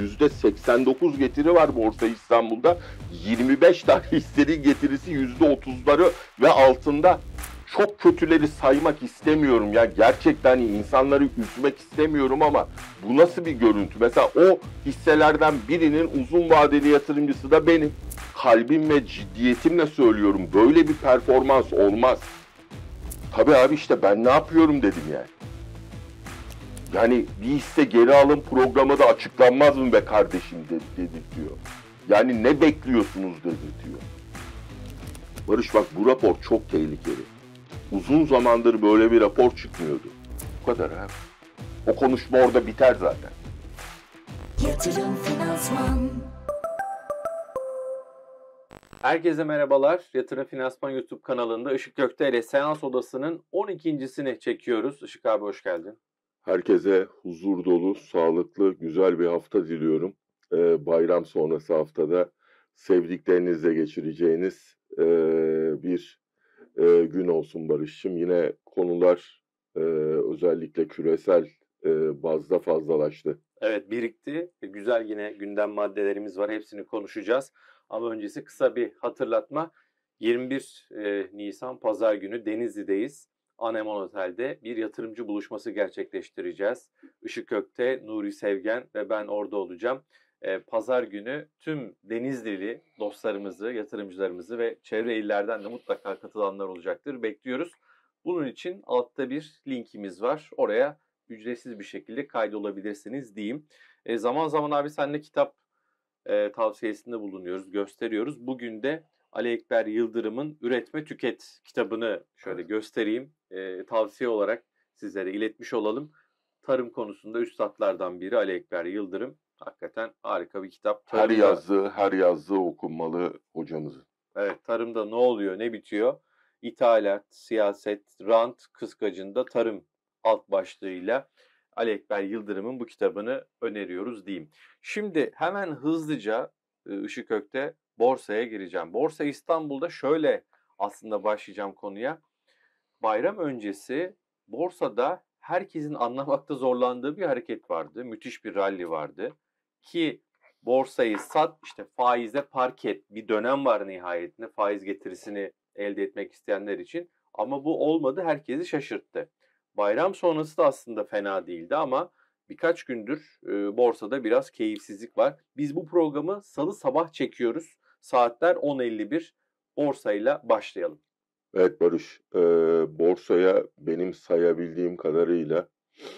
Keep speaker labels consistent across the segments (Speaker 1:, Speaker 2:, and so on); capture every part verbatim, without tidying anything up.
Speaker 1: yüzde seksen dokuz getiri var Borsa İstanbul'da. yirmi beş tane hissenin getirisi yüzde otuzları ve altında. Çok kötüleri saymak istemiyorum ya. Gerçekten hani insanları üzmek istemiyorum ama bu nasıl bir görüntü? Mesela o hisselerden birinin uzun vadeli yatırımcısı da benim. Kalbim ve ciddiyetimle söylüyorum. Böyle bir performans olmaz. Tabii abi işte ben ne yapıyorum dedim yani. Yani bir hisse geri alım programı da açıklanmaz mı be kardeşim dedirtiyor. Yani ne bekliyorsunuz dedirtiyor. Barış bak bu rapor çok tehlikeli. Uzun zamandır böyle bir rapor çıkmıyordu. Bu kadar abi. O konuşma orada biter zaten.
Speaker 2: Yatırım Finansman.
Speaker 3: Herkese merhabalar. Yatırım Finansman YouTube kanalında Işık Gökte ile Seans Odası'nın on ikincisini çekiyoruz. Işık abi hoş geldin.
Speaker 1: Herkese huzur dolu, sağlıklı, güzel bir hafta diliyorum. Ee, bayram sonrası haftada sevdiklerinizle geçireceğiniz e, bir e, gün olsun Barış'cığım. Yine konular e, özellikle küresel e, bazda fazlalaştı.
Speaker 3: Evet birikti. Güzel yine gündem maddelerimiz var. Hepsini konuşacağız. Ama öncesi kısa bir hatırlatma. yirmi bir Nisan Pazar günü Denizli'deyiz. Anemon Otel'de bir yatırımcı buluşması gerçekleştireceğiz. Işık Gökte, Nuri Sevgen ve ben orada olacağım. Pazar günü tüm Denizlili dostlarımızı, yatırımcılarımızı ve çevre illerden de mutlaka katılanlar olacaktır. Bekliyoruz. Bunun için altta bir linkimiz var. Oraya ücretsiz bir şekilde kaydolabilirsiniz diyeyim. E, zaman zaman abi seninle kitap e, tavsiyesinde bulunuyoruz, gösteriyoruz. Bugün de Ali Ekber Yıldırım'ın Üretme Tüket kitabını şöyle göstereyim. E, tavsiye olarak sizlere iletmiş olalım. Tarım konusunda üstadlardan biri Ali Ekber Yıldırım. Hakikaten harika bir kitap.
Speaker 1: Tarımda, her yazdığı, her yazdığı okunmalı hocamızın.
Speaker 3: Evet, tarımda ne oluyor, ne bitiyor? İthalat, siyaset, rant kıskacında tarım alt başlığıyla Ali Ekber Yıldırım'ın bu kitabını öneriyoruz diyeyim. Şimdi hemen hızlıca Işık Gökte borsaya gireceğim. Borsa İstanbul'da şöyle aslında başlayacağım konuya. Bayram öncesi borsada herkesin anlamakta zorlandığı bir hareket vardı. Müthiş bir rally vardı. Ki borsayı sat, işte faize park et. Bir dönem var nihayetinde faiz getirisini elde etmek isteyenler için. Ama bu olmadı, herkesi şaşırttı. Bayram sonrası da aslında fena değildi ama birkaç gündür e, borsada biraz keyifsizlik var. Biz bu programı salı sabah çekiyoruz. Saatler on elli bir. Borsayla başlayalım.
Speaker 1: Evet Barış, e, borsaya benim sayabildiğim kadarıyla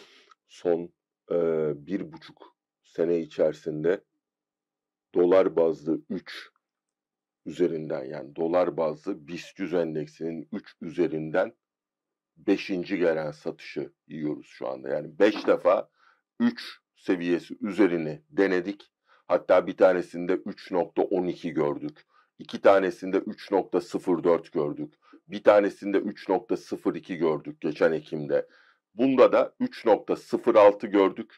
Speaker 1: son e, bir buçuk sene içerisinde dolar bazlı üç üzerinden, yani dolar bazlı BIST yüz endeksinin üç üzerinden beşinci gelen satışı yiyoruz şu anda. Yani beş defa üç seviyesi üzerini denedik. Hatta bir tanesinde üç nokta on iki gördük. İki tanesinde üç nokta sıfır dört gördük. Bir tanesinde üç nokta sıfır iki gördük geçen Ekim'de. Bunda da üç nokta sıfır altı gördük.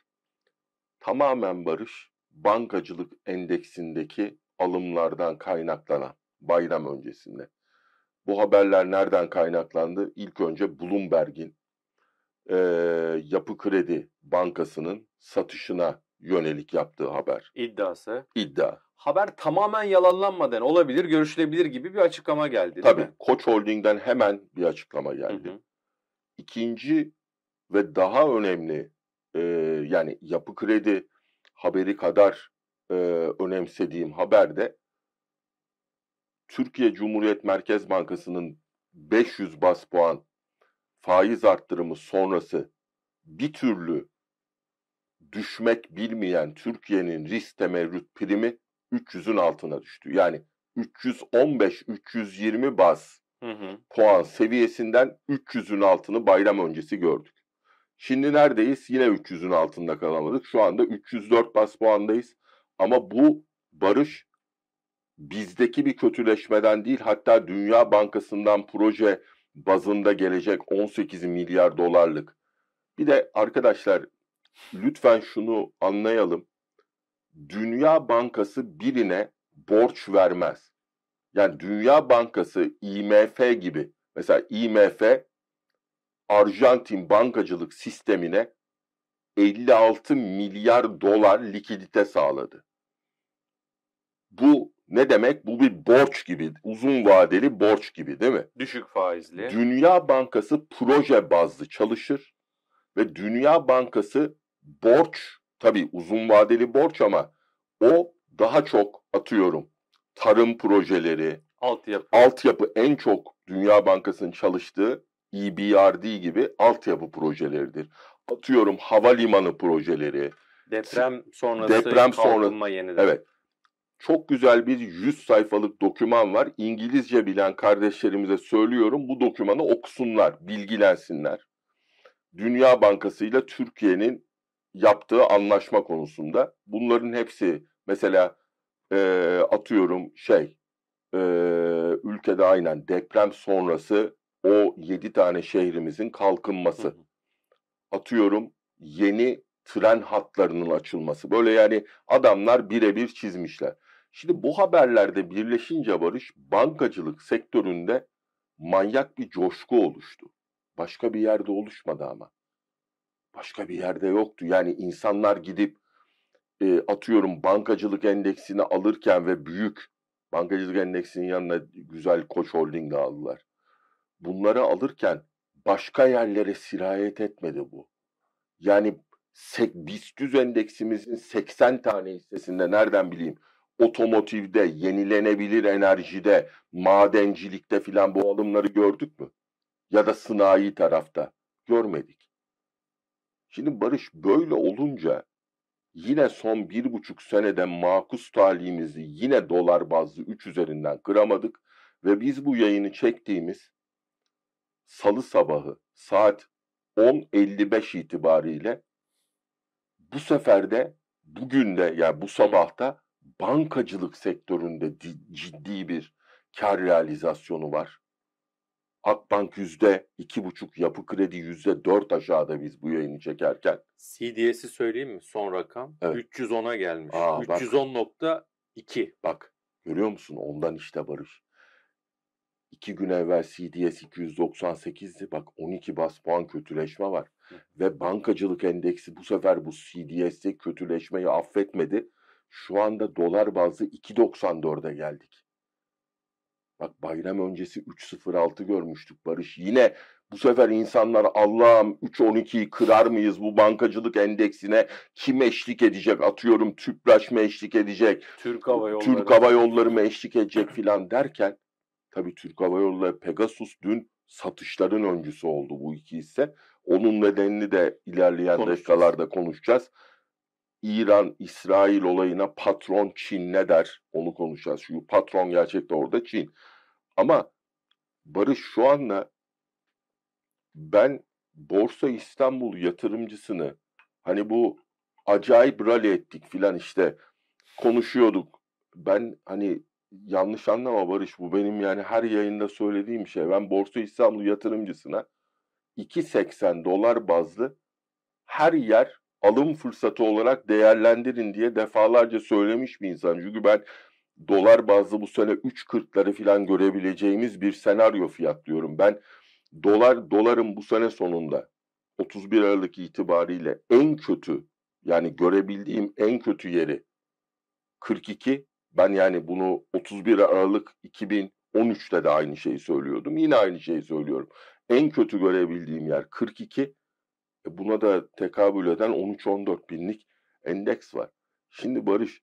Speaker 1: Tamamen Barış, bankacılık endeksindeki alımlardan kaynaklanan bayram öncesinde. Bu haberler nereden kaynaklandı? İlk önce Bloomberg'in e, Yapı Kredi Bankası'nın satışına yönelik yaptığı haber.
Speaker 3: İddiası.
Speaker 1: İddia.
Speaker 3: Haber tamamen yalanlanmadan olabilir, görüşülebilir gibi bir açıklama geldi.
Speaker 1: Tabii.
Speaker 3: Değil mi?
Speaker 1: Koç Holding'den hemen bir açıklama geldi. Hı hı. İkinci ve daha önemli, e, yani Yapı Kredi haberi kadar e, önemsediğim haber de Türkiye Cumhuriyet Merkez Bankası'nın beş yüz baz puan faiz arttırımı sonrası bir türlü düşmek bilmeyen Türkiye'nin risk temerrüt primi üç yüzün altına düştü. Yani üç yüz on beş üç yüz yirmi baz hı hı. puan seviyesinden üç yüzün altını bayram öncesi gördük. Şimdi neredeyiz? Yine üç yüzün altında kalamadık. Şu anda üç yüz dört baz puandayız. Ama bu Barış bizdeki bir kötüleşmeden değil, hatta Dünya Bankası'ndan proje bazında gelecek on sekiz milyar dolarlık. Bir de arkadaşlar lütfen şunu anlayalım. Dünya Bankası birine borç vermez. Yani Dünya Bankası I M F gibi, mesela I M F Arjantin bankacılık sistemine elli altı milyar dolar likidite sağladı. Bu ne demek? Bu bir borç gibi, uzun vadeli borç gibi değil mi?
Speaker 3: Düşük faizli.
Speaker 1: Dünya Bankası proje bazlı çalışır ve Dünya Bankası borç, tabii uzun vadeli borç ama o daha çok atıyorum tarım projeleri,
Speaker 3: Altyapı.
Speaker 1: altyapı en çok Dünya Bankası'nın çalıştığı E B R D gibi altyapı projeleridir. Atıyorum havalimanı projeleri.
Speaker 3: Deprem sonrası
Speaker 1: Deprem sonra-
Speaker 3: kalkınma yeniden.
Speaker 1: Evet. Çok güzel bir yüz sayfalık doküman var. İngilizce bilen kardeşlerimize söylüyorum, bu dokümanı okusunlar, bilgilensinler. Dünya Bankası ile Türkiye'nin yaptığı anlaşma konusunda. Bunların hepsi mesela e, atıyorum şey e, ülkede aynen deprem sonrası o yedi tane şehrimizin kalkınması.
Speaker 3: Hı hı.
Speaker 1: Atıyorum yeni tren hatlarının açılması. Böyle yani adamlar birebir çizmişler. Şimdi bu haberlerde birleşince Barış, bankacılık sektöründe manyak bir coşku oluştu. Başka bir yerde oluşmadı ama. Başka bir yerde yoktu. Yani insanlar gidip e, atıyorum bankacılık endeksini alırken ve büyük bankacılık endeksinin yanına güzel Koç Holding'le aldılar. Bunları alırken başka yerlere sirayet etmedi bu. Yani BIST yüz endeksimizin seksen tane hissesinde nereden bileyim otomotivde, yenilenebilir enerjide, madencilikte filan bu alımları gördük mü? Ya da sanayi tarafta görmedik. Şimdi Barış böyle olunca yine son bir buçuk senede makus talihimizi yine dolar bazlı üç üzerinden kıramadık ve biz bu yayını çektiğimiz salı sabahı saat on elli beş itibariyle bu sefer de bugün de yani bu sabahta bankacılık sektöründe di- ciddi bir kar realizasyonu var. Akbank yüzde iki buçuk, Yapı Kredi yüzde dört aşağıda biz bu yayını çekerken.
Speaker 3: C D S'i söyleyeyim mi? Son rakam.
Speaker 1: Evet.
Speaker 3: üç yüz ona gelmiş.
Speaker 1: Aa, bak.
Speaker 3: üç yüz on nokta iki.
Speaker 1: Bak görüyor musun ondan işte Barış. İki gün evvel C D S iki yüz doksan sekizdi. Bak on iki bas puan kötüleşme var.
Speaker 3: Hı.
Speaker 1: Ve bankacılık endeksi bu sefer bu C D S'te kötüleşmeyi affetmedi. Şu anda dolar bazlı iki doksan dörde geldik. Bak bayram öncesi üç sıfır altı görmüştük Barış. Yine bu sefer insanlar Allah'ım üç on ikiyi kırar mıyız bu bankacılık endeksine? Kim eşlik edecek? Atıyorum Tüpraş mı eşlik edecek?
Speaker 3: Türk Hava Yolları.
Speaker 1: Türk Hava Yolları mı eşlik edecek filan derken tabii Türk Hava Yolları Pegasus dün satışların öncüsü oldu bu iki hisse. Onun nedenini de ilerleyen
Speaker 3: Konuşacağız.
Speaker 1: dakikalarda konuşacağız. İran-İsrail olayına patron Çin ne der? Onu konuşacağız. Şu patron gerçekten orada Çin. Ama Barış şu anda ben Borsa İstanbul yatırımcısını hani bu acayip rally ettik filan işte konuşuyorduk. Ben hani yanlış anlama Barış bu benim yani her yayında söylediğim şey. Ben Borsa İstanbul yatırımcısına iki seksen dolar bazlı her yer alım fırsatı olarak değerlendirin diye defalarca söylemiş bir insan. Çünkü ben dolar bazlı bu sene üç kırkları falan görebileceğimiz bir senaryo fiyatlıyorum. Ben dolar doların bu sene sonunda otuz bir Aralık itibariyle en kötü yani görebildiğim en kötü yeri kırk iki. Ben yani bunu otuz bir Aralık iki bin on üçte de aynı şeyi söylüyordum. Yine aynı şeyi söylüyorum. En kötü görebildiğim yer kırk iki. Buna da tekabül eden on üç on dört binlik endeks var. Şimdi Barış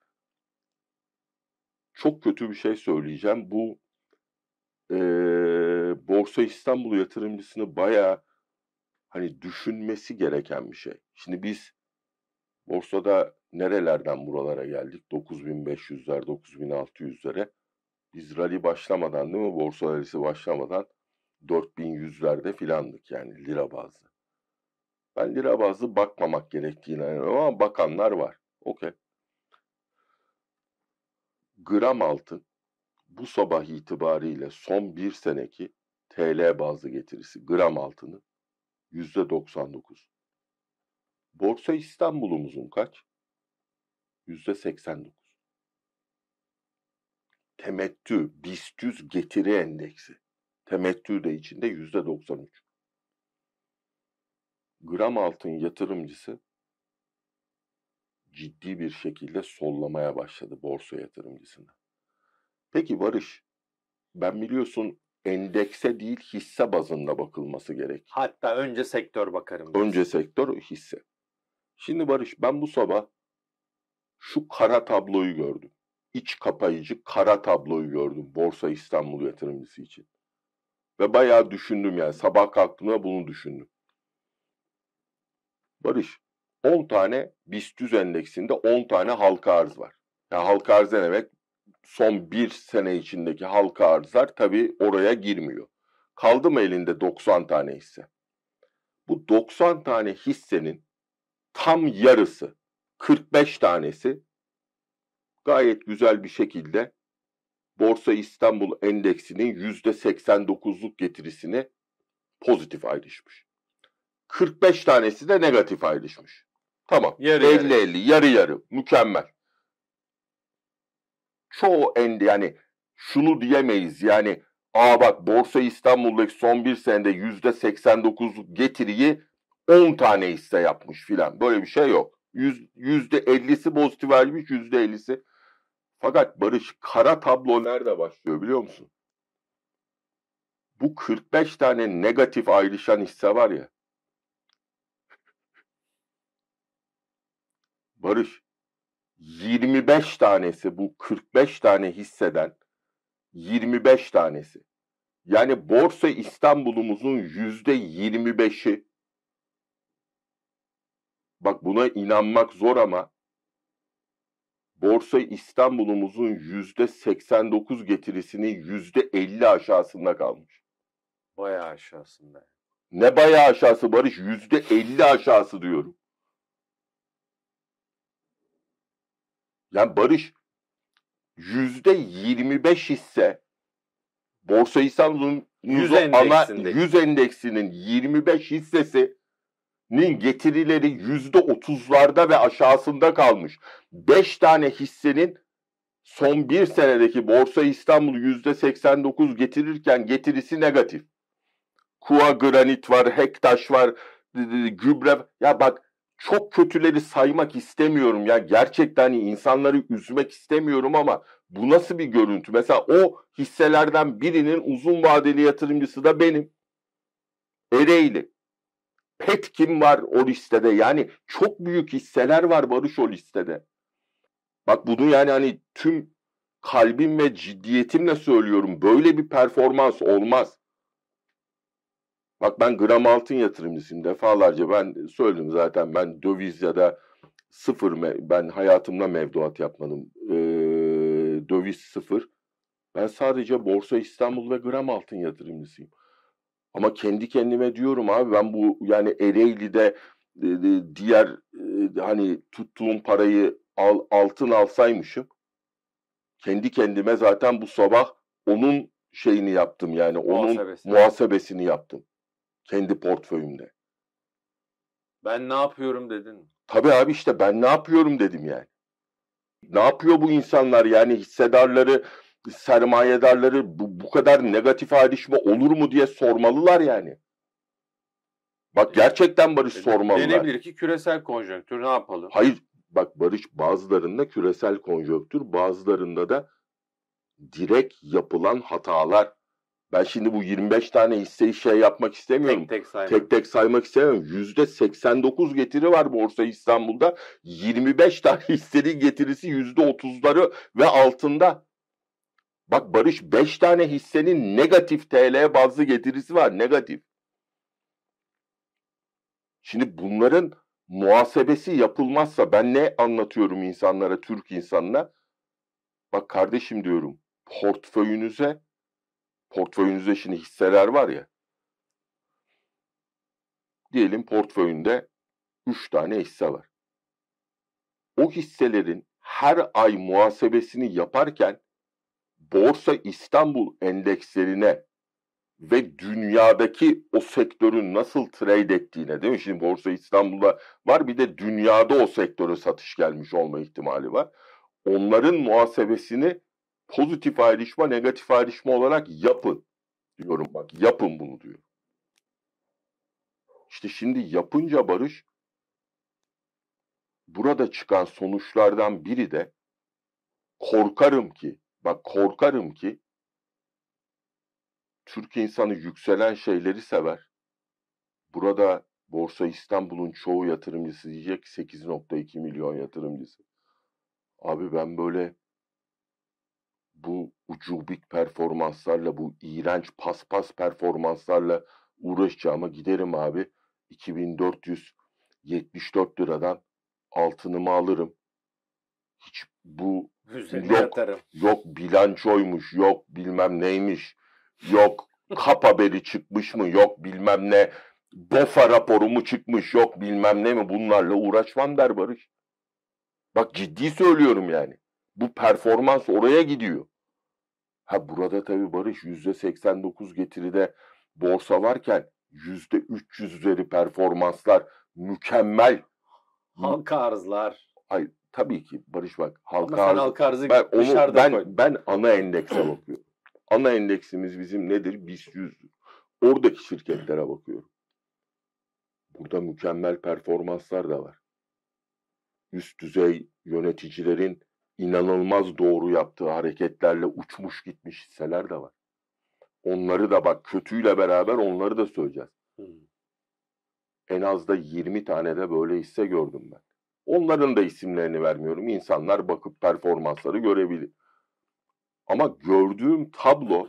Speaker 1: çok kötü bir şey söyleyeceğim. Bu e, Borsa İstanbul yatırımcısını bayağı hani düşünmesi gereken bir şey. Şimdi biz borsada nerelerden buralara geldik? dokuz bin beş yüzler, dokuz bin altı yüzlere. Biz rally başlamadan değil mi? Borsa rallisi başlamadan dört bin yüzlerde filandık yani lira bazlı. Ben lira bazlı bakmamak gerektiğine inanıyorum ama bakanlar var. Okey. Gram altın bu sabah itibariyle son bir seneki T L bazlı getirisi gram altını yüzde doksan dokuz. Borsa İstanbul'umuzun kaç? yüzde seksen dokuz. Temettü, BIST yüz getiri endeksi. Temettü de içinde yüzde doksan üç. Gram altın yatırımcısı ciddi bir şekilde sollamaya başladı borsa yatırımcısında. Peki Barış, ben biliyorsun endekse değil hisse bazında bakılması gerek.
Speaker 3: Hatta önce sektör bakarım.
Speaker 1: Önce sektör, hisse. Şimdi Barış, ben bu sabah şu kara tabloyu gördüm. İç kapayıcı kara tabloyu gördüm Borsa İstanbul yatırımcısı için. Ve bayağı düşündüm yani. Sabah kalktığımda bunu düşündüm. Barış, on tane BIST yüz endeksinde on tane halka arz var. Yani halka arz ne demek? Son bir sene içindeki halka arzlar tabii oraya girmiyor. Kaldı mı elinde doksan tane hisse? Bu doksan tane hissenin tam yarısı, kırk beş tanesi gayet güzel bir şekilde Borsa İstanbul Endeksinin yüzde seksen dokuzluk getirisini pozitif ayrışmış. kırk beş tanesi de negatif ayrışmış. Tamam.
Speaker 3: Yarı
Speaker 1: elli
Speaker 3: yarı.
Speaker 1: elli, yarı yarı. Mükemmel. Çoğu ende yani şunu diyemeyiz yani aa bak Borsa İstanbul'daki son bir senede yüzde seksen dokuzluk getiriyi on tane hisse yapmış filan. Böyle bir şey yok. Yüzde ellisi pozitif ayrılmış, yüzde ellisi. Fakat Barış, kara tablo nerede başlıyor biliyor musun? Bu kırk beş tane negatif ayrışan hisse var ya. Barış, yirmi beş tanesi bu kırk beş tane hisseden yirmi beş tanesi. Yani Borsa İstanbul'umuzun yüzde yirmi beşi, bak buna inanmak zor ama Borsa İstanbul'umuzun yüzde seksen dokuz getirisinin yüzde elli aşağısında kalmış.
Speaker 3: Bayağı aşağısında.
Speaker 1: Ne bayağı aşağısı Barış? yüzde elli aşağısı diyorum. Yani Barış, yüzde yirmi beş hisse Borsa İstanbul'un
Speaker 3: yüz
Speaker 1: ana
Speaker 3: endeksindeki.
Speaker 1: yüz endeksinin yirmi beş hissesinin getirileri yüzde otuzlarda ve aşağısında kalmış. beş tane hissenin son bir senedeki Borsa İstanbul yüzde seksen dokuz getirirken getirisi negatif. Kua Granit var, Hektaş var, gübre. Ya bak, çok kötüleri saymak istemiyorum ya. Gerçekten hani insanları üzmek istemiyorum ama bu nasıl bir görüntü? Mesela o hisselerden birinin uzun vadeli yatırımcısı da benim. Ereğli. Petkim var o listede. Yani çok büyük hisseler var Barış o listede. Bak bunu yani hani tüm kalbim ve ciddiyetimle söylüyorum. Böyle bir performans olmaz. Bak ben gram altın yatırımcısıyım defalarca. Ben söyledim zaten, ben döviz ya da sıfır, me- ben hayatımda mevduat yapmadım. Ee, döviz sıfır. Ben sadece Borsa İstanbul ve gram altın yatırımcısıyım. Ama kendi kendime diyorum abi, ben bu yani Ereğli'de e, e, diğer e, hani tuttuğum parayı al, altın alsaymışım, kendi kendime zaten bu sabah onun şeyini yaptım yani onun
Speaker 3: Muhasebesi.
Speaker 1: muhasebesini yaptım. Kendi portföyümde.
Speaker 3: Ben ne yapıyorum dedin.
Speaker 1: Tabii abi, işte ben ne yapıyorum dedim yani. Ne yapıyor bu insanlar yani, hissedarları, sermayedarları bu, bu kadar negatif ayrışma olur mu diye sormalılar yani. Bak gerçekten Barış, sormalılar.
Speaker 3: Denebilir ki küresel konjonktür, ne yapalım?
Speaker 1: Hayır bak Barış, bazılarında küresel konjonktür, bazılarında da direkt yapılan hatalar. Ben şimdi bu yirmi beş tane hisseyi şey yapmak istemiyorum.
Speaker 3: Tek tek saymak.
Speaker 1: Tek tek saymak istemiyorum. yüzde seksen dokuz getiri var Borsa İstanbul'da. yirmi beş tane hissenin getirisi yüzde otuzları ve altında. Bak Barış, beş tane hissenin negatif T L bazlı getirisi var. Negatif. Şimdi bunların muhasebesi yapılmazsa ben ne anlatıyorum insanlara, Türk insanına? Bak kardeşim diyorum, portföyünüze, portföyünüzde şimdi hisseler var ya. Diyelim portföyünde üç tane hisse var. O hisselerin her ay muhasebesini yaparken Borsa İstanbul endekslerine ve dünyadaki o sektörün nasıl trade ettiğine, değil mi? Şimdi Borsa İstanbul'da var, bir de dünyada o sektöre satış gelmiş olma ihtimali var. Onların muhasebesini pozitif ayrışma, negatif ayrışma olarak yapın diyorum, bak yapın bunu diyor. İşte şimdi yapınca Barış, burada çıkan sonuçlardan biri de korkarım ki, bak korkarım ki Türk insanı yükselen şeyleri sever. Burada Borsa İstanbul'un çoğu yatırımcısı diyecek sekiz nokta iki milyon yatırımcısı. Abi ben böyle bu ucubik performanslarla, bu iğrenç paspas performanslarla uğraşacağıma giderim abi. iki bin dört yüz yetmiş dört liradan altınımı alırım. Hiç bu
Speaker 3: Üzerine
Speaker 1: yok,
Speaker 3: yatarım.
Speaker 1: yok bilançoymuş, yok bilmem neymiş, yok kap haberi çıkmış mı, yok bilmem ne, BOFA raporu mu çıkmış, yok bilmem ne mi, bunlarla uğraşmam der Barış. Bak ciddi söylüyorum yani. Bu performans oraya gidiyor. Ha burada tabii Barış yüzde seksen dokuz getiride borsa varken yüzde üç yüz üzeri performanslar mükemmel.
Speaker 3: Halka arzlar.
Speaker 1: Ay tabii ki Barış bak halka
Speaker 3: Ama sen
Speaker 1: arz-
Speaker 3: halka arzı
Speaker 1: ben onu
Speaker 3: dışarıda
Speaker 1: ben
Speaker 3: koydun.
Speaker 1: ben ana endekse bakıyorum. Ana endeksimiz bizim nedir? BIST yüzdür. Oradaki şirketlere bakıyorum. Burada mükemmel performanslar da var. Üst düzey yöneticilerin inanılmaz doğru yaptığı hareketlerle uçmuş gitmiş hisseler de var. Onları da bak kötüyle beraber onları da söyleyeceğiz.
Speaker 3: Hmm.
Speaker 1: En az da yirmi tane de böyle hisse gördüm ben. Onların da isimlerini vermiyorum. İnsanlar bakıp performansları görebilir. Ama gördüğüm tablo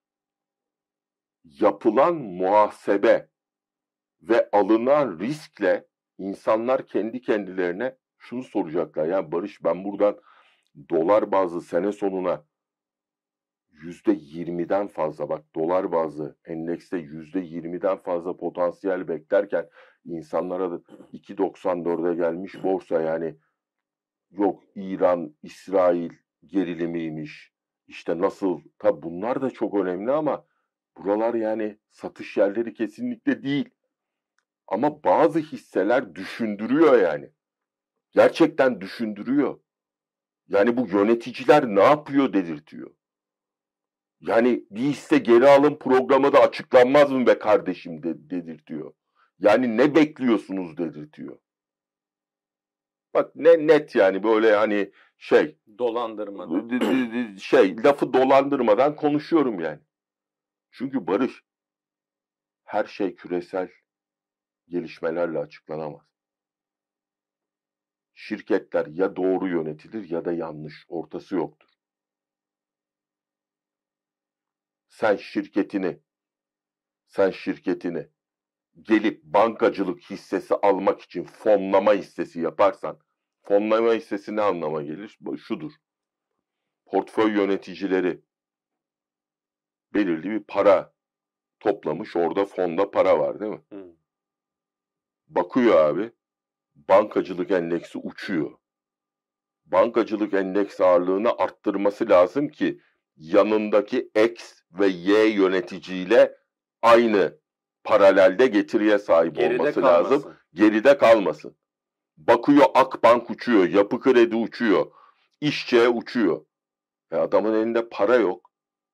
Speaker 1: yapılan muhasebe ve alınan riskle insanlar kendi kendilerine şunu soracaklar. Yani Barış ben buradan dolar bazlı sene sonuna yüzde yirmiden fazla bak dolar bazlı endekste yüzde yirmiden fazla potansiyel beklerken insanlara da iki doksan dörde gelmiş borsa yani yok İran, İsrail gerilimiymiş. İşte nasıl tabi bunlar da çok önemli ama buralar yani satış yerleri kesinlikle değil. Ama bazı hisseler düşündürüyor yani. Gerçekten düşündürüyor. Yani bu yöneticiler ne yapıyor dedirtiyor. Yani bir hisse geri alım programı da açıklanmaz mı be kardeşim de, dedirtiyor. Yani ne bekliyorsunuz dedirtiyor. Bak ne net yani böyle hani şey
Speaker 3: Dolandırma.
Speaker 1: şey lafı dolandırmadan konuşuyorum yani. Çünkü Barış her şey küresel gelişmelerle açıklanamaz. Şirketler ya doğru yönetilir ya da yanlış. Ortası yoktur. Sen şirketini sen şirketini gelip bankacılık hissesi almak için fonlama hissesi yaparsan fonlama hissesi ne anlama gelir? Şudur. Portföy yöneticileri belirli bir para toplamış. Orada fonda para var değil mi?
Speaker 3: Hmm.
Speaker 1: Bakıyor abi. Bankacılık endeksi uçuyor. Bankacılık endeks ağırlığını arttırması lazım ki yanındaki X ve Y yöneticiyle aynı paralelde getiriye sahip
Speaker 3: Geride
Speaker 1: olması
Speaker 3: kalmasın.
Speaker 1: lazım. Geride kalmasın. Bakıyor Akbank uçuyor, Yapı Kredi uçuyor, İşçe uçuyor. E adamın elinde para yok.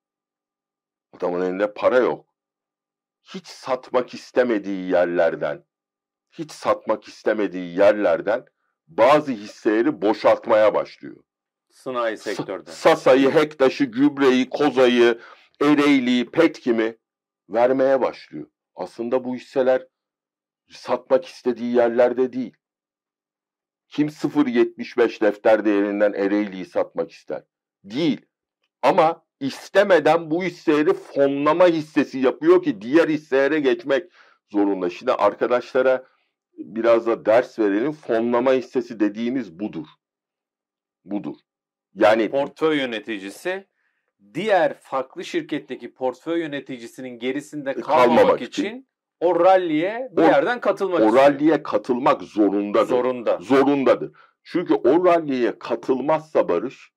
Speaker 1: Adamın elinde para yok. Hiç satmak istemediği yerlerden, hiç satmak istemediği yerlerden bazı hisseleri boşaltmaya başlıyor.
Speaker 3: Sanayi sektörde.
Speaker 1: Sasa'yı, Hektaş'ı, Gübre'yi, Koza'yı, Ereğli'yi, Petkim'i vermeye başlıyor. Aslında bu hisseler satmak istediği yerlerde değil. Kim sıfır virgül yetmiş beş defter değerinden Ereğli'yi satmak ister? Değil. Ama istemeden bu hisseleri fonlama hissesi yapıyor ki diğer hisselere geçmek zorunda. Şimdi arkadaşlara biraz da ders verelim. Fonlama hissesi dediğimiz budur. Budur. Yani
Speaker 3: portföy yöneticisi diğer farklı şirketteki portföy yöneticisinin gerisinde kalmamak,
Speaker 1: kalmamak
Speaker 3: için,
Speaker 1: için
Speaker 3: o ralliye bir
Speaker 1: o,
Speaker 3: yerden katılmak
Speaker 1: o
Speaker 3: istiyor.
Speaker 1: ralliye katılmak zorundadır.
Speaker 3: Zorunda.
Speaker 1: Zorundadır. Çünkü o ralliye katılmazsa Barış,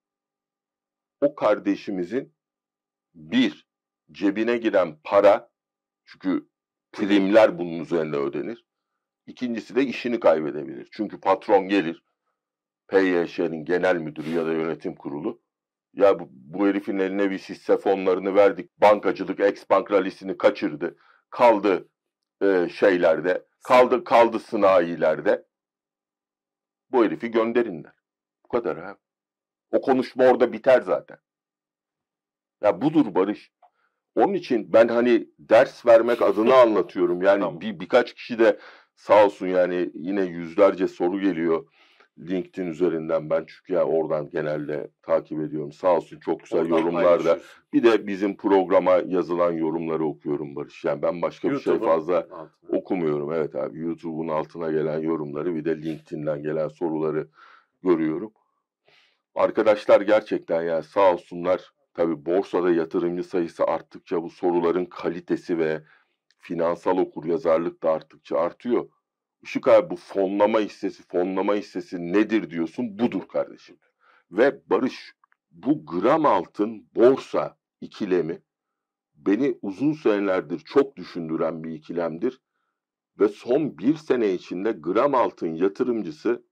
Speaker 1: o kardeşimizin bir, cebine giren para, çünkü primler bunun üzerine ödenir. İkincisi de işini kaybedebilir. Çünkü patron gelir, P Y Ş'nin genel müdürü ya da yönetim kurulu, ya bu, bu herifin eline biz hisse fonlarını verdik, bankacılık ex-bank rallisini kaçırdı, kaldı e, şeylerde, kaldı kaldı sınayilerde. Bu herifi gönderin der. Bu kadar ha. O konuşma orada biter zaten. Ya budur barış. Onun için ben hani ders vermek adına anlatıyorum. Yani
Speaker 3: Tamam.
Speaker 1: bir birkaç kişi de sağ olsun, yani yine yüzlerce soru geliyor LinkedIn üzerinden. Ben çünkü ya oradan genelde takip ediyorum. Sağ olsun, çok güzel
Speaker 3: Oradan
Speaker 1: yorumlar da.
Speaker 3: paylaşıyorsun.
Speaker 1: Bir de bizim programa yazılan yorumları okuyorum Barış. Yani ben başka bir şey
Speaker 3: YouTube'un
Speaker 1: fazla
Speaker 3: altına.
Speaker 1: okumuyorum. Evet abi, YouTube'un altına gelen yorumları, bir de LinkedIn'den gelen soruları görüyorum. Arkadaşlar gerçekten ya sağ olsunlar. Tabii borsada yatırımcı sayısı arttıkça bu soruların kalitesi ve finansal okuryazarlık da arttıkça artıyor. Işık abi, bu fonlama hissesi, fonlama hissesi nedir diyorsun? Budur kardeşim. Ve Barış, bu gram altın borsa ikilemi beni uzun senelerdir çok düşündüren bir ikilemdir. Ve son bir sene içinde gram altın yatırımcısı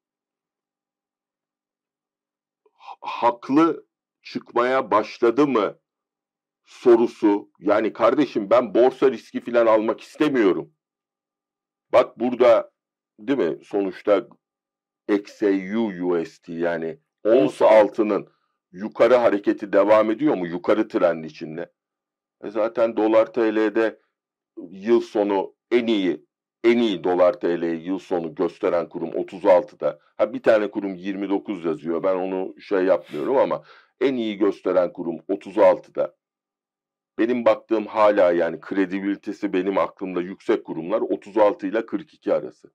Speaker 1: haklı çıkmaya başladı mı sorusu. Yani kardeşim, ben borsa riski falan almak istemiyorum. Bak burada, değil mi? Sonuçta X A U U S D, yani ons altının yukarı hareketi devam ediyor mu? Yukarı trend içinde. E zaten dolar T L'de yıl sonu en iyi en iyi dolar T L'yi yıl sonu gösteren kurum otuz altıda. Ha, bir tane kurum yirmi dokuz yazıyor. Ben onu şey yapmıyorum ama en iyi gösteren kurum otuz altıda. Benim baktığım hala, yani kredibilitesi benim aklımda yüksek kurumlar otuz altı ile kırk iki arası.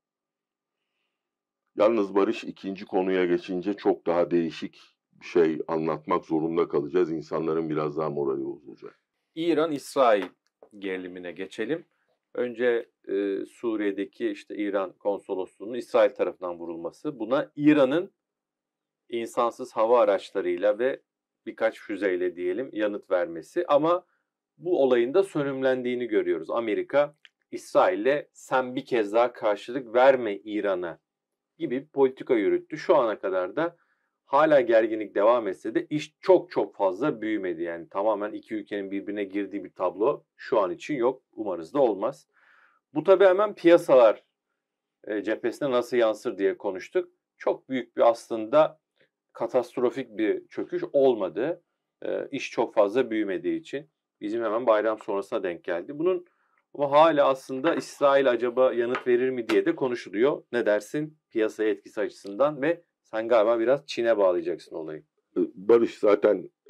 Speaker 1: Yalnız Barış, ikinci konuya geçince çok daha değişik bir şey anlatmak zorunda kalacağız. İnsanların biraz daha morali bozulacak.
Speaker 3: İran-İsrail gerilimine geçelim. Önce e, Suriye'deki işte İran konsolosluğunun İsrail tarafından vurulması. Buna İran'ın insansız hava araçlarıyla ve birkaç füzeyle diyelim yanıt vermesi. Ama bu olayın da sönümlendiğini görüyoruz. Amerika, İsrail'e sen bir kez daha karşılık verme İran'a gibi bir politika yürüttü. Şu ana kadar da hala gerginlik devam etse de iş çok çok fazla büyümedi. Yani tamamen iki ülkenin birbirine girdiği bir tablo şu an için yok. Umarız da olmaz. Bu tabii hemen piyasalar e, cephesine nasıl yansır diye konuştuk. Çok büyük bir, aslında katastrofik bir çöküş olmadı. E, iş çok fazla büyümediği için bizim hemen bayram sonrasına denk geldi. Bunun ama hala aslında İsrail acaba yanıt verir mi diye de konuşuluyor. Ne dersin piyasaya etkisi açısından? Ve sen galiba biraz Çin'e bağlayacaksın olayı.
Speaker 1: Barış, zaten e,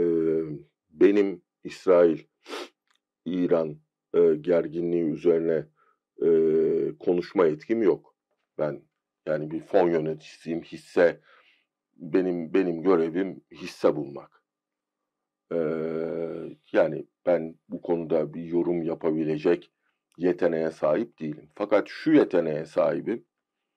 Speaker 1: benim İsrail, İran e, gerginliği üzerine e, konuşma etkim yok. Ben yani bir fon yöneticisiyim. Hisse benim benim görevim hisse bulmak. E, yani ben bu konuda bir yorum yapabilecek yeteneğe sahip değilim. Fakat şu yeteneğe sahibim.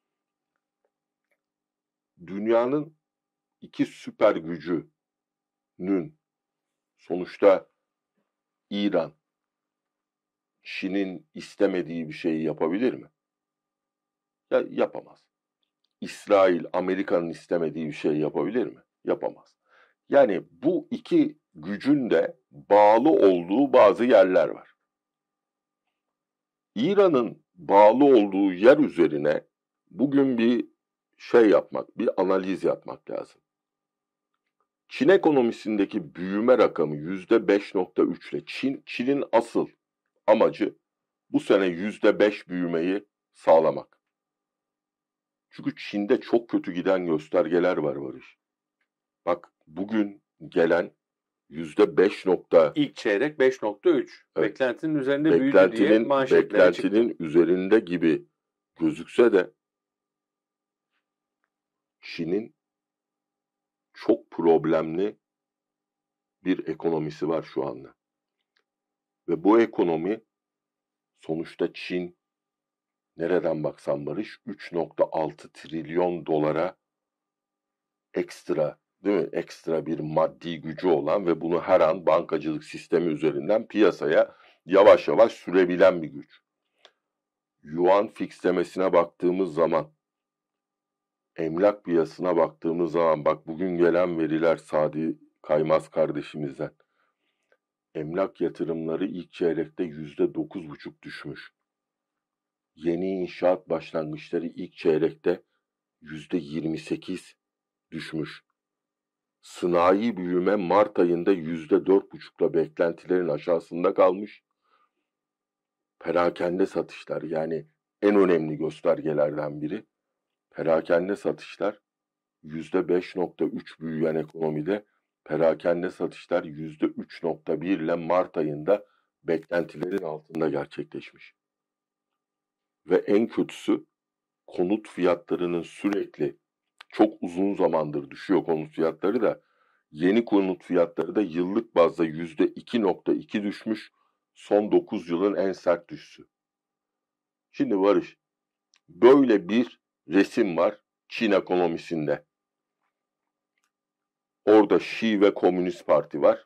Speaker 1: Dünyanın iki süper gücünün, sonuçta İran, Çin'in istemediği bir şeyi yapabilir mi? Ya, yapamaz. İsrail, Amerika'nın istemediği bir şey yapabilir mi? Yapamaz. Yani bu iki gücün de bağlı olduğu bazı yerler var. İran'ın bağlı olduğu yer üzerine bugün bir şey yapmak, bir analiz yapmak lazım. Çin ekonomisindeki büyüme rakamı yüzde beş nokta üç ile Çin, Çin'in asıl amacı bu sene yüzde beş büyümeyi sağlamak. Çünkü Çin'de çok kötü giden göstergeler var Barış. Bak, bugün gelen yüzde beş nokta
Speaker 3: İlk çeyrek beş nokta üç.
Speaker 1: Evet.
Speaker 3: Beklentinin üzerinde büyüdü diye
Speaker 1: beklentinin
Speaker 3: manşetlere çıktı.
Speaker 1: beklentinin üzerinde gibi gözükse de Çin'in çok problemli bir ekonomisi var şu anda. Ve bu ekonomi, sonuçta Çin, nereden baksan Barış, üç nokta altı trilyon dolara ekstra, değil mi? Ekstra bir maddi gücü olan ve bunu her an bankacılık sistemi üzerinden piyasaya yavaş yavaş sürebilen bir güç. Yuan fixlemesine baktığımız zaman, emlak piyasasına baktığımız zaman, bak bugün gelen veriler Sadi Kaymaz kardeşimizden. Emlak yatırımları ilk çeyrekte yüzde dokuz buçuk düşmüş. Yeni inşaat başlangıçları ilk çeyrekte yüzde yirmi sekiz düşmüş. Sanayi büyüme Mart ayında yüzde dört buçukla beklentilerin aşağısında kalmış. Perakende satışlar, yani en önemli göstergelerden biri. Perakende satışlar yüzde beş nokta üç büyüyen ekonomide perakende satışlar yüzde üç nokta bir ile Mart ayında beklentilerin altında gerçekleşmiş. Ve en kötüsü, konut fiyatlarının sürekli çok uzun zamandır düşüyor konut fiyatları da, yeni konut fiyatları da yıllık bazda yüzde iki nokta iki düşmüş, son dokuz yılın en sert düşüşü. Şimdi Barış, böyle bir resim var Çin ekonomisinde. Orada Xi ve Komünist Parti var.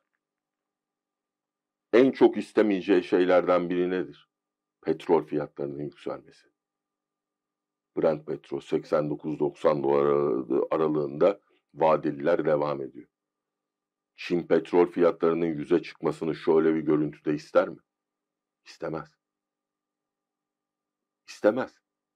Speaker 1: En çok istemeyeceği şeylerden biri nedir? Petrol fiyatlarının yükselmesi. Brent petrol seksen dokuz doksan dolar aralığında vadeliler devam ediyor. Çin petrol fiyatlarının yüze çıkmasını şöyle bir görüntüde ister mi? İstemez. İstemez.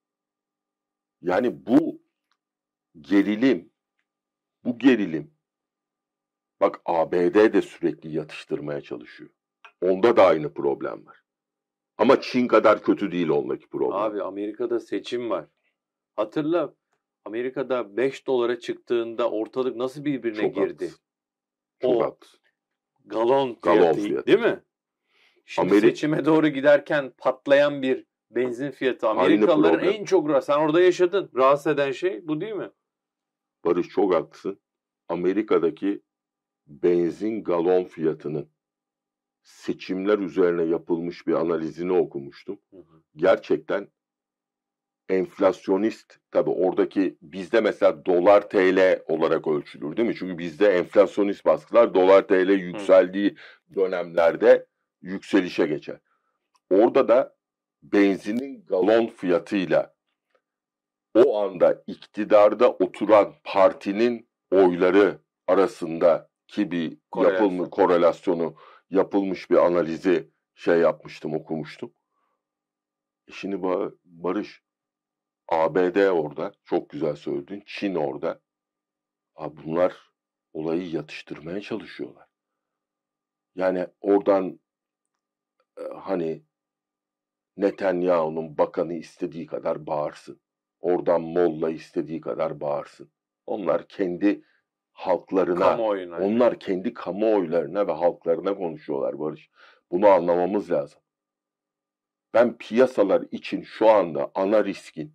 Speaker 1: Yani bu gerilim, bu gerilim, bak A B D de sürekli yatıştırmaya çalışıyor. Onda da aynı problem var. Ama Çin kadar kötü değil ondaki problem.
Speaker 3: Abi Amerika'da seçim var. Hatırla, Amerika'da beş dolara çıktığında ortalık nasıl birbirine
Speaker 1: Çok
Speaker 3: girdi?
Speaker 1: haklısın. Çok
Speaker 3: O
Speaker 1: haklısın.
Speaker 3: galon
Speaker 1: Galon
Speaker 3: fiyatı,
Speaker 1: fiyatı.
Speaker 3: değil mi? Şimdi
Speaker 1: Ameri-
Speaker 3: seçime doğru giderken patlayan bir benzin fiyatı.
Speaker 1: Aynı
Speaker 3: Amerikalıların
Speaker 1: problem.
Speaker 3: en çok rahatsız. Sen orada yaşadın. Rahatsız eden şey bu değil mi?
Speaker 1: Barış, çok haklısın. Amerika'daki benzin galon fiyatının seçimler üzerine yapılmış bir analizini okumuştum.
Speaker 3: Hı hı.
Speaker 1: Gerçekten enflasyonist, tabii oradaki bizde mesela dolar T L olarak ölçülür değil mi? Çünkü bizde enflasyonist baskılar dolar T L yükseldiği dönemlerde yükselişe geçer. Orada da benzinin galon fiyatıyla o anda iktidarda oturan partinin oyları arasındaki bir
Speaker 3: Korelasyon.
Speaker 1: yapılmış korelasyonu yapılmış bir analizi şey yapmıştım, okumuştum. E şimdi Ba- Barış, A B D orada, çok güzel söyledin. Çin orada. Abi bunlar olayı yatıştırmaya çalışıyorlar. Yani oradan e, hani Netanyahu'nun bakanı istediği kadar bağırsın. Oradan Molla istediği kadar bağırsın. Onlar kendi halklarına,
Speaker 3: Kamuoyuna.
Speaker 1: onlar kendi kamuoylarına ve halklarına konuşuyorlar Barış. Bunu anlamamız lazım. Ben piyasalar için şu anda ana riskin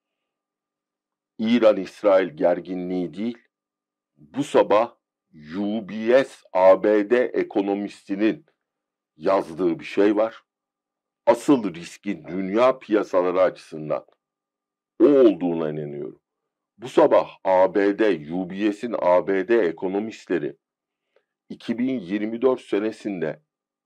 Speaker 1: İran-İsrail gerginliği değil, bu sabah U B S A B D ekonomistinin yazdığı bir şey var. Asıl riskin dünya piyasaları açısından o olduğuna inanıyorum. Bu sabah A B D, U B S'in A B D ekonomistleri iki bin yirmi dört senesinde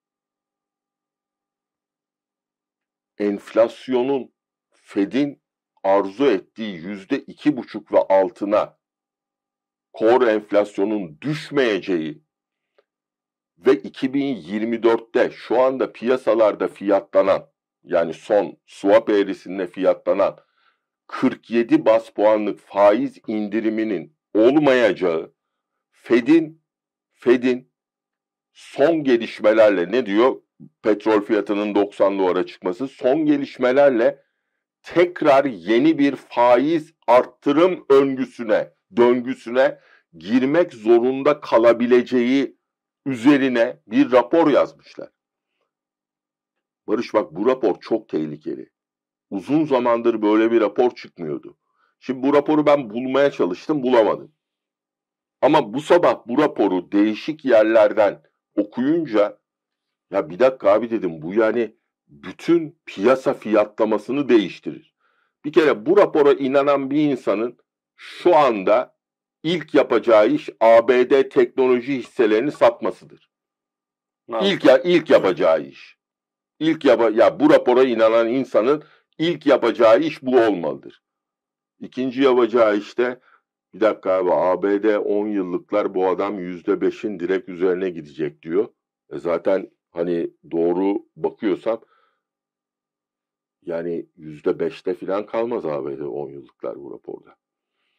Speaker 1: enflasyonun Fed'in arzu ettiği yüzde iki buçuk ve altına core enflasyonun düşmeyeceği ve iki bin yirmi dörtte şu anda piyasalarda fiyatlanan, yani son swap eğrisinde fiyatlanan kırk yedi bas puanlık faiz indiriminin olmayacağı, Fed'in Fed'in son gelişmelerle, ne diyor? Petrol fiyatının doksan dolara çıkması, son gelişmelerle tekrar yeni bir faiz arttırım öngüsüne, döngüsüne girmek zorunda kalabileceği üzerine bir rapor yazmışlar. Barış bak, bu rapor çok tehlikeli. Uzun zamandır böyle bir rapor çıkmıyordu. Şimdi bu raporu ben bulmaya çalıştım, bulamadım. Ama bu sabah bu raporu değişik yerlerden okuyunca, ya bir dakika abi dedim, bu yani bütün piyasa fiyatlamasını değiştirir. Bir kere bu rapora inanan bir insanın şu anda ilk yapacağı iş A B D teknoloji hisselerini satmasıdır.
Speaker 3: Nasıl?
Speaker 1: İlk ya ilk yapacağı iş. İlk yapa ya bu rapora inanan insanın ilk yapacağı iş bu olmalıdır. İkinci yapacağı işte, bir dakika abi, A B D on yıllıklar bu adam yüzde beşin direkt üzerine gidecek diyor. E zaten hani doğru bakıyorsam yani yüzde beşte falan kalmaz A B D on yıllıklar bu raporda.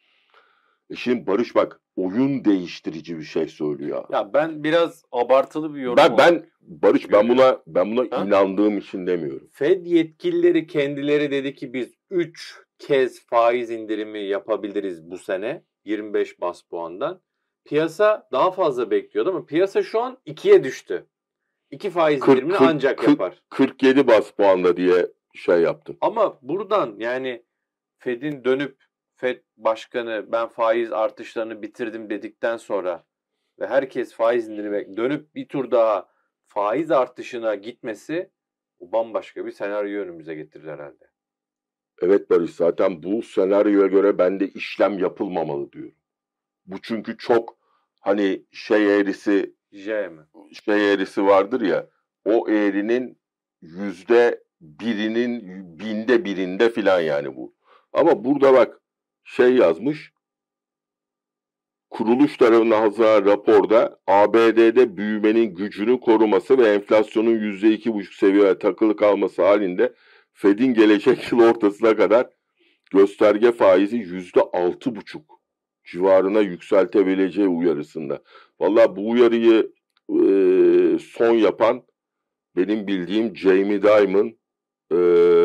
Speaker 1: E şimdi Barış bak oyun değiştirici bir şey söylüyor.
Speaker 3: Ya ben biraz abartılı bir yorum
Speaker 1: Ben ben
Speaker 3: olarak
Speaker 1: Barış ben
Speaker 3: görüyorum.
Speaker 1: buna ben buna
Speaker 3: Ha?
Speaker 1: inandığım için demiyorum.
Speaker 3: Fed yetkilileri kendileri dedi ki biz üç kez faiz indirimi yapabiliriz bu sene yirmi beş bas puandan. Piyasa daha fazla bekliyordu ama piyasa şu an ikiye düştü. İki faiz
Speaker 1: kırk,
Speaker 3: indirimini
Speaker 1: kırk,
Speaker 3: ancak
Speaker 1: kırk,
Speaker 3: yapar.
Speaker 1: kırk yedi bas puanda diye şey yaptım.
Speaker 3: Ama buradan yani Fed'in dönüp Fed başkanı ben faiz artışlarını bitirdim dedikten sonra ve herkes faiz indirimi dönüp bir tur daha faiz artışına gitmesi bu bambaşka bir senaryo önümüze getirir herhalde.
Speaker 1: Evet Barış zaten bu senaryoya göre ben de işlem yapılmamalı diyorum. Bu çünkü çok hani şey eğrisi
Speaker 3: J mi?
Speaker 1: şey eğrisi vardır ya o eğrinin yüzde birinin binde birinde filan yani bu. Ama burada bak şey yazmış kuruluş tarafından hazırlanan raporda A B D'de büyümenin gücünü koruması ve enflasyonun yüzde iki buçuk seviyeye takılı kalması halinde Fed'in gelecek yıl ortasına kadar gösterge faizi yüzde altı buçuk civarına yükseltebileceği uyarısında. Vallahi bu uyarıyı e, son yapan benim bildiğim Jamie Dimon e,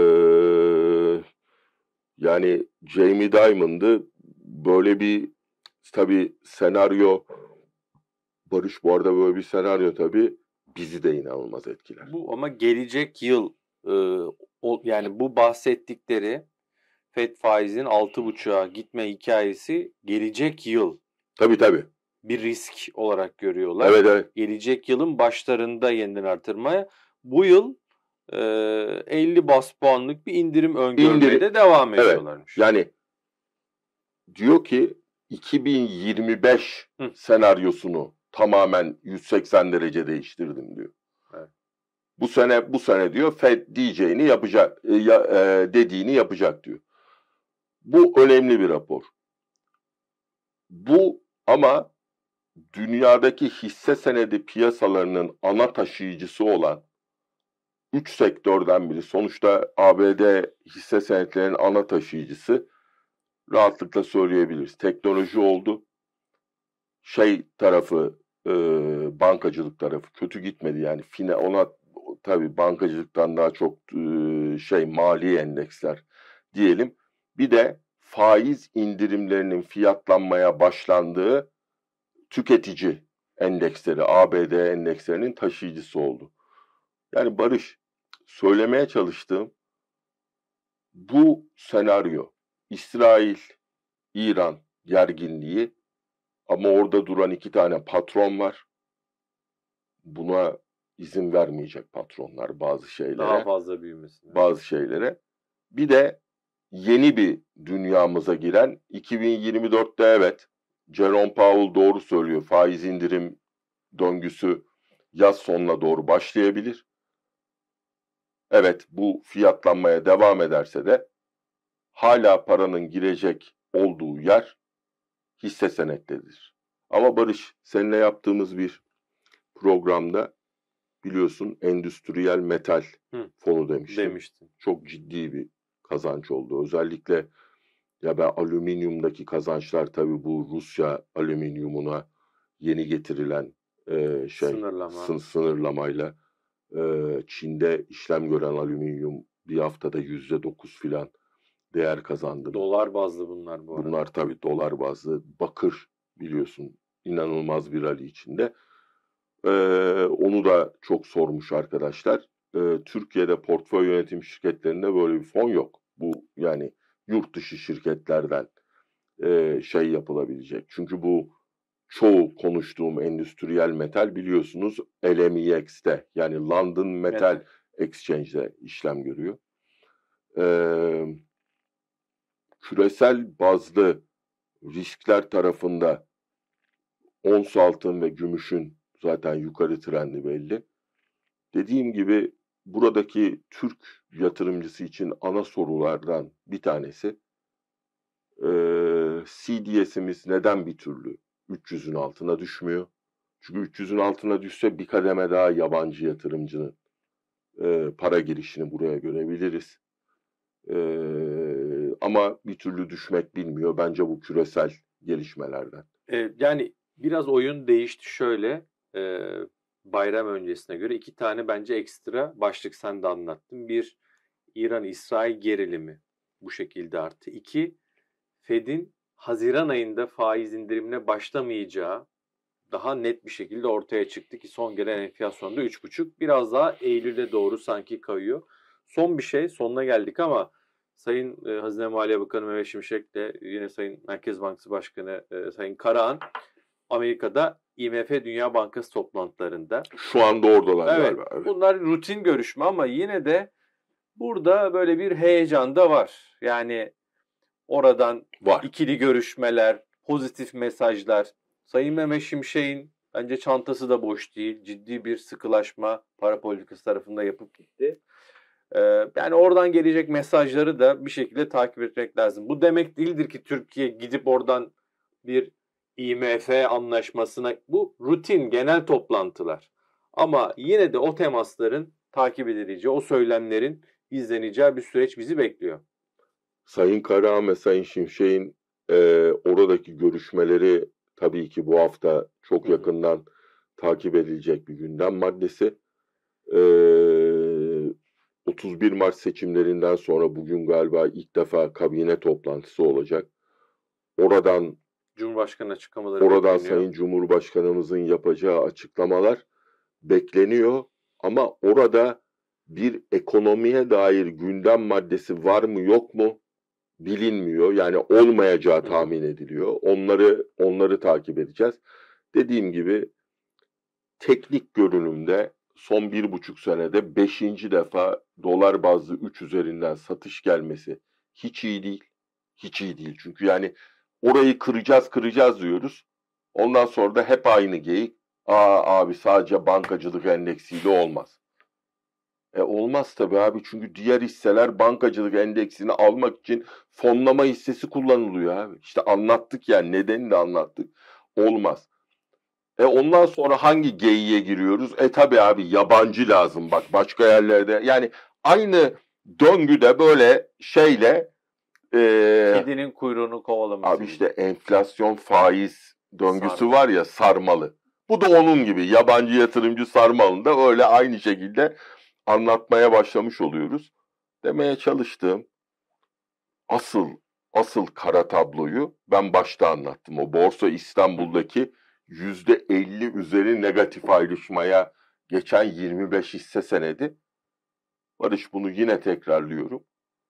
Speaker 1: yani Jamie Dimon'dı. Böyle bir tabii senaryo Barış bu arada böyle bir senaryo tabii bizi de inanılmaz etkiler.
Speaker 3: Bu ama gelecek yıl e, o, yani bu bahsettikleri Fed faizin altı buçuğa gitme hikayesi gelecek yıl
Speaker 1: Tabii tabii.
Speaker 3: bir risk olarak görüyorlar.
Speaker 1: Evet evet.
Speaker 3: Gelecek yılın başlarında yeniden artırmaya bu yıl e, elli bas puanlık bir indirim öngörmeye
Speaker 1: İndirim.
Speaker 3: de devam
Speaker 1: Evet.
Speaker 3: ediyorlarmış.
Speaker 1: Yani diyor ki iki bin yirmi beş
Speaker 3: Hı.
Speaker 1: senaryosunu tamamen yüz seksen derece değiştirdim diyor.
Speaker 3: Evet.
Speaker 1: Bu sene bu sene diyor Fed diyeceğini yapacak, e, ya, e, dediğini yapacak diyor. Bu önemli bir rapor. Bu ama dünyadaki hisse senedi piyasalarının ana taşıyıcısı olan üç sektörden biri. Sonuçta A B D hisse senetlerinin ana taşıyıcısı rahatlıkla söyleyebiliriz. Teknoloji oldu. Şey tarafı e, bankacılık tarafı kötü gitmedi yani. Fine ona tabii bankacılıktan daha çok e, şey mali endeksler diyelim. Bir de faiz indirimlerinin fiyatlanmaya başlandığı tüketici endeksleri, A B D endekslerinin taşıyıcısı oldu. Yani Barış, söylemeye çalıştığım bu senaryo, İsrail, İran gerginliği ama orada duran iki tane patron var. Buna izin vermeyecek patronlar bazı şeylere.
Speaker 3: Daha fazla büyümesine.
Speaker 1: Bazı şeylere. Bir de yeni bir dünyamıza giren iki bin yirmi dörtte evet Jerome Powell doğru söylüyor. Faiz indirim döngüsü yaz sonuna doğru başlayabilir. Evet bu fiyatlanmaya devam ederse de hala paranın girecek olduğu yer hisse senetleridir. Ama Barış seninle yaptığımız bir programda biliyorsun endüstriyel metal
Speaker 3: Hı.
Speaker 1: fonu demiştim.
Speaker 3: Demiştin.
Speaker 1: Çok ciddi bir kazanç oldu. Özellikle ya ben alüminyumdaki kazançlar tabii bu Rusya alüminyumuna yeni getirilen e, şey
Speaker 3: Sınırlama.
Speaker 1: sın, sınırlamayla e, Çin'de işlem gören alüminyum bir haftada yüzde dokuz filan değer kazandı.
Speaker 3: Dolar bazlı bunlar bu arada.
Speaker 1: Bunlar tabii dolar bazlı. Bakır biliyorsun inanılmaz bir rally içinde. Ee, onu da çok sormuş arkadaşlar. Ee, Türkiye'de portföy yönetim şirketlerinde böyle bir fon yok. Bu yani yurt dışı şirketlerden e, şey yapılabilecek. Çünkü bu çoğu konuştuğum endüstriyel metal biliyorsunuz L M E X'te yani London Metal, Metal. Exchange'de işlem görüyor. Ee, küresel bazlı riskler tarafında ons altın ve gümüşün zaten yukarı trendi belli. Dediğim gibi buradaki Türk yatırımcısı için ana sorulardan bir tanesi e, C D S'imiz neden bir türlü üç yüzün altına düşmüyor? Çünkü üç yüzün altına düşse bir kademe daha yabancı yatırımcının e, para girişini buraya görebiliriz. E, ama bir türlü düşmek bilmiyor. Bence bu küresel gelişmelerden.
Speaker 3: E, yani biraz oyun değişti şöyle. E, bayram öncesine göre iki tane bence ekstra başlık sen de anlattın. Bir, İran-İsrail gerilimi bu şekilde arttı. İki, Fed'in Haziran ayında faiz indirimine başlamayacağı daha net bir şekilde ortaya çıktı ki son gelen enflasyonda üç buçuk. Biraz daha Eylül'e doğru sanki kayıyor. Son bir şey, sonuna geldik ama Sayın e, Hazine Maliye Bakanı Mehmet Şimşek de yine Sayın Merkez Bankası Başkanı e, Sayın Karahan Amerika'da I M F Dünya Bankası toplantılarında.
Speaker 1: Şu anda oradalar
Speaker 3: Evet,
Speaker 1: galiba. Evet.
Speaker 3: Bunlar rutin görüşme ama yine de burada böyle bir heyecan da var. Yani oradan
Speaker 1: Var.
Speaker 3: ikili görüşmeler, pozitif mesajlar. Sayın Mehmet Şimşek'in bence çantası da boş değil. Ciddi bir sıkılaşma para politikası tarafında yapıp gitti. Ee, yani oradan gelecek mesajları da bir şekilde takip etmek lazım. Bu demek değildir ki Türkiye gidip oradan bir I M F anlaşmasına, bu rutin genel toplantılar. Ama yine de o temasların takip edileceği, o söylemlerin izleneceği bir süreç bizi bekliyor.
Speaker 1: Sayın Karahan ve Sayın Şimşek'in e, oradaki görüşmeleri tabii ki bu hafta çok
Speaker 3: Hı hı.
Speaker 1: yakından takip edilecek bir gündem maddesi. E, otuz bir Mart seçimlerinden sonra bugün galiba ilk defa kabine toplantısı olacak. Oradan
Speaker 3: Cumhurbaşkanı açıklamaları
Speaker 1: oradan
Speaker 3: bekleniyor.
Speaker 1: Sayın Cumhurbaşkanımızın yapacağı açıklamalar bekleniyor. Ama orada bir ekonomiye dair gündem maddesi var mı yok mu bilinmiyor. Yani olmayacağı tahmin ediliyor. Onları onları takip edeceğiz. Dediğim gibi teknik görünümde son bir buçuk senede beşinci defa dolar bazlı üç üzerinden satış gelmesi hiç iyi değil. Hiç iyi değil. Çünkü yani orayı kıracağız kıracağız diyoruz. Ondan sonra da hep aynı geyik. Aa abi sadece bankacılık endeksiyle olmaz. E olmaz tabii abi, çünkü diğer hisseler bankacılık endeksini almak için fonlama hissesi kullanılıyor abi. İşte anlattık yani, nedenini de anlattık. Olmaz. E ondan sonra hangi geyiğe giriyoruz? E tabii abi yabancı lazım bak başka yerlerde. Yani aynı döngüde böyle şeyle e,
Speaker 3: Kedinin kuyruğunu kovalaması.
Speaker 1: abi işte enflasyon faiz döngüsü
Speaker 3: Sarmalı.
Speaker 1: var ya, sarmalı. Bu da onun gibi yabancı yatırımcı sarmalında öyle aynı şekilde anlatmaya başlamış oluyoruz. Demeye çalıştığım asıl asıl kara tabloyu ben başta anlattım. O Borsa İstanbul'daki yüzde elli üzeri negatif ayrışmaya geçen yirmi beş hisse senedi. Barış, bunu yine tekrarlıyorum.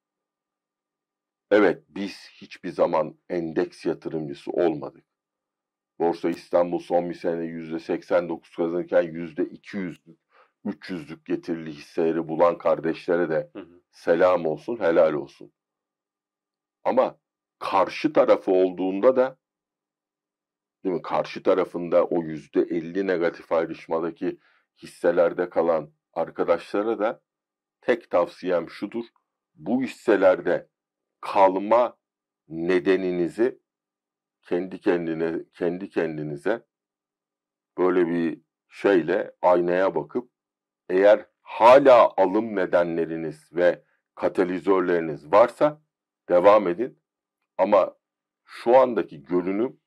Speaker 1: Evet, biz hiçbir zaman endeks yatırımcısı olmadık. Borsa İstanbul son bir sene yüzde seksen dokuz kazanırken yüzde iki yüzlük, üç yüzlük getirili hisseleri bulan kardeşlere de
Speaker 3: Hı hı.
Speaker 1: selam olsun, helal olsun. Ama karşı tarafı olduğunda da, değil mi? Karşı tarafında o yüzde elli negatif ayrışmadaki hisselerde kalan arkadaşlara da tek tavsiyem şudur: bu hisselerde kalma nedeninizi kendi kendine kendi kendinize böyle bir şeyle aynaya bakıp, eğer hala alım nedenleriniz ve katalizörleriniz varsa devam edin. Ama şu andaki görünüm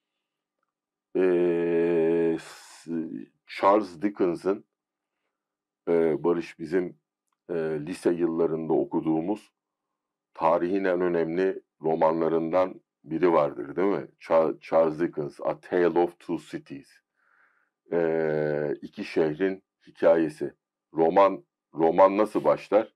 Speaker 1: ee, Charles Dickens'ın e, Barış bizim e, lise yıllarında okuduğumuz tarihin en önemli romanlarından biri vardır, değil mi? Charles Dickens, A Tale of Two Cities. Ee, iki şehrin hikayesi. Roman roman nasıl başlar?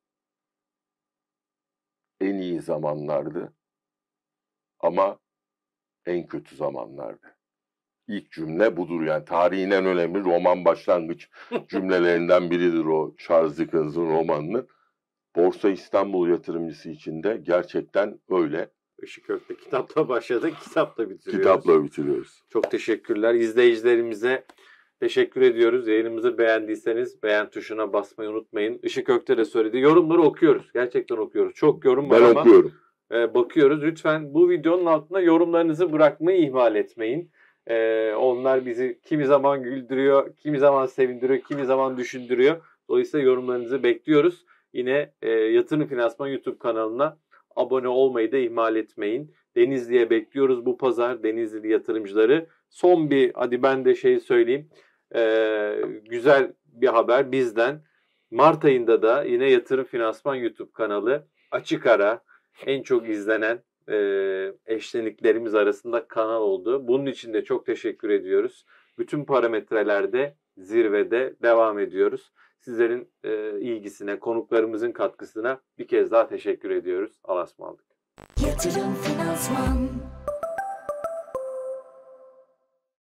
Speaker 1: En iyi zamanlardı ama en kötü zamanlardı. İlk cümle budur yani. Tarihin en önemli roman başlangıç cümlelerinden biridir o Charles Dickens'ın romanının. Borsa İstanbul yatırımcısı için de gerçekten öyle.
Speaker 3: Işık Ök'te kitapla başladık, kitapla bitiriyoruz.
Speaker 1: Kitapla bitiriyoruz.
Speaker 3: Çok teşekkürler. İzleyicilerimize teşekkür ediyoruz. Yayınımızı beğendiyseniz beğen tuşuna basmayı unutmayın. Işık Ök'te de söyledi. Yorumları okuyoruz. Gerçekten okuyoruz. Çok yorum var
Speaker 1: Ben
Speaker 3: ama
Speaker 1: okuyorum.
Speaker 3: e, bakıyoruz. Lütfen bu videonun altına yorumlarınızı bırakmayı ihmal etmeyin. E, onlar bizi kimi zaman güldürüyor, kimi zaman sevindiriyor, kimi zaman düşündürüyor. Dolayısıyla yorumlarınızı bekliyoruz. Yine e, Yatırım Finansman YouTube kanalına Abone olmayı da ihmal etmeyin. Denizli'ye bekliyoruz bu pazar. Denizli yatırımcıları. Son bir hadi ben de şey söyleyeyim. Ee, güzel bir haber bizden. Mart ayında da yine Yatırım Finansman YouTube kanalı açık ara en çok izlenen e, eşleniklerimiz arasında kanal oldu. Bunun için de çok teşekkür ediyoruz. Bütün parametrelerde zirvede devam ediyoruz. Sizlerin e, ilgisine, konuklarımızın katkısına bir kez daha teşekkür ediyoruz. Allah'a ısmarladık.
Speaker 2: Yatırım Finansman.